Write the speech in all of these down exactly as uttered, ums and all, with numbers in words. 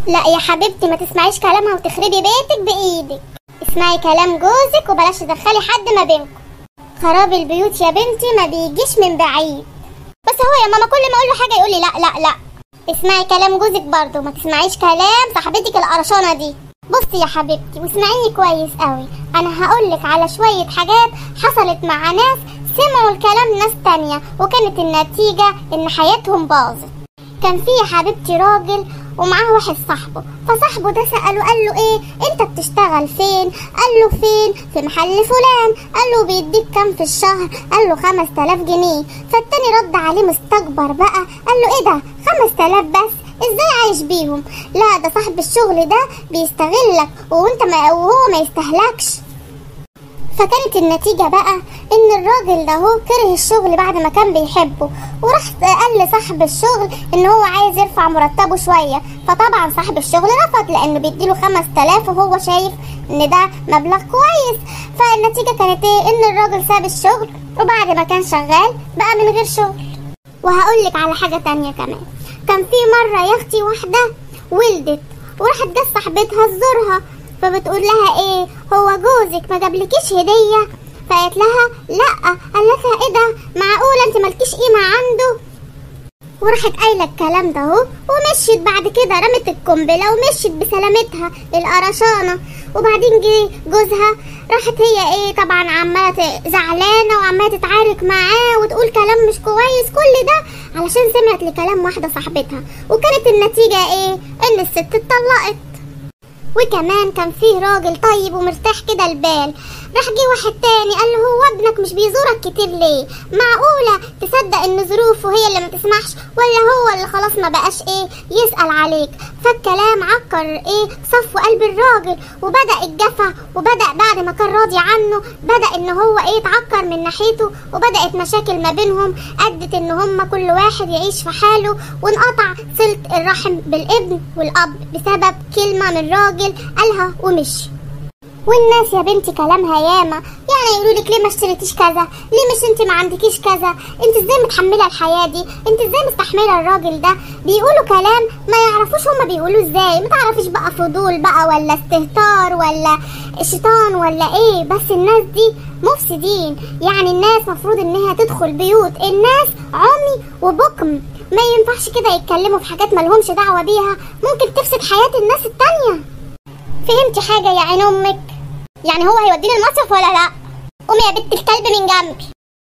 لا يا حبيبتي، ما تسمعيش كلامها وتخربي بيتك بايدك. اسمعي كلام جوزك وبلاش تدخلي حد ما بينكم. خراب البيوت يا بنتي ما بيجيش من بعيد. بس هو يا ماما كل ما اقول له حاجه يقول لي لا لا لا. اسمعي كلام جوزك برضه، ما تسمعيش كلام صاحبتك القرشانه دي. بصي يا حبيبتي واسمعيني كويس قوي، انا هقولك على شويه حاجات حصلت مع ناس سمعوا الكلام ناس تانية وكانت النتيجه ان حياتهم باظت. كان في يا حبيبتي راجل ومعاه واحد صاحبه، فصاحبه ده سأله قال له ايه انت بتشتغل فين؟ قال له فين؟ في محل فلان. قال له بيديك كام في الشهر؟ قال له خمس تلاف جنيه. فالتاني رد عليه مستكبر بقى، قال له ايه ده خمس تلاف بس؟ ازاي عايش بيهم؟ لا ده صاحب الشغل ده بيستغلك وانت ما وهو ما يستهلكش. فكانت النتيجة بقى ان الراجل ده هو كره الشغل بعد ما كان بيحبه، وراح قال لصاحب الشغل ان هو عايز يرفع مرتبه شوية. فطبعا صاحب الشغل رفض لانه بيديله خمس تلاف وهو شايف ان ده مبلغ كويس. فالنتيجة كانت ايه؟ ان الراجل ساب الشغل وبعد ما كان شغال بقى من غير شغل. وهقولك على حاجة تانية كمان، كان في مرة يا اختي واحدة ولدت وراحت جت صاحبتها تزورها، فبتقول لها ايه هو جوزك ما جابلكيش هديه؟ فقالت لها لا. قالت لها ايه ده معقوله انت مالكيش قيمه عنده؟ وراحت قايله الكلام ده اهو ومشيت. بعد كده رمت القنبله ومشيت بسلامتها القرشانه. وبعدين جه جوزها، راحت هي ايه طبعا عماله زعلانه وعماله تتعارك معاه وتقول كلام مش كويس، كل ده علشان سمعت لكلام واحده صاحبتها. وكانت النتيجه ايه؟ ان الست اتطلقت. وكمان كان فيه راجل طيب ومرتاح كده البال، راح جه واحد تاني قال له هو ابنك مش بيزورك كتير ليه؟ معقولة تصدق ان ظروفه هي اللي ما تسمحش ولا هو اللي خلاص ما بقاش ايه يسأل عليك؟ فالكلام عكر ايه صفو قلب الراجل، وبدأ الجفا، وبدأ بعد ما كان راضي عنه بدأ ان هو ايه اتعكر من ناحيته، وبدأت مشاكل ما بينهم ادت ان هما كل واحد يعيش في حاله، وانقطع صلة الرحم بالابن والاب بسبب كلمة من راجل قالها ومشي. والناس يا بنتي كلامها ياما، يعني يقولوا لك ليه ما اشتريتيش كذا؟ ليه مش انت ما عندكيش كذا؟ انت ازاي متحمله الحياه دي؟ انت ازاي مستحمله الراجل ده؟ بيقولوا كلام ما يعرفوش هما بيقولوه ازاي. ما تعرفيش بقى فضول بقى ولا استهتار ولا شيطان ولا ايه، بس الناس دي مفسدين. يعني الناس مفروض انها تدخل بيوت الناس عمي وبكم، ما ينفعش كده يتكلموا في حاجات مالهمش دعوه بيها، ممكن تفسد حياه الناس التانيه. فهمتي حاجه يا عين امك؟ يعني هو هيوديني المصيف ولا لا؟ قومي يا بنت الكلب من جنبي.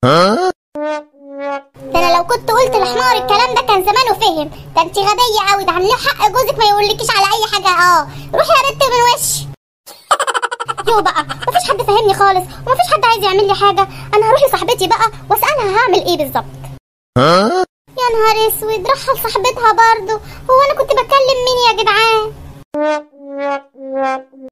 ده انا لو كنت قلت لحمار الكلام ده كان زمانه فهم. ده انت غبيه قوي، ده عامله حق جوزك ما يقولكيش على اي حاجه. اه روحي يا بنت من وشي. يو بقى مفيش حد فاهمني خالص ومفيش حد عايز يعمل لي حاجه. انا هروح لصاحبتي بقى واسالها هعمل ايه بالظبط. يا نهار اسود، راح لصاحبتها برضه. هو انا كنت بكلم مين يا جدعان؟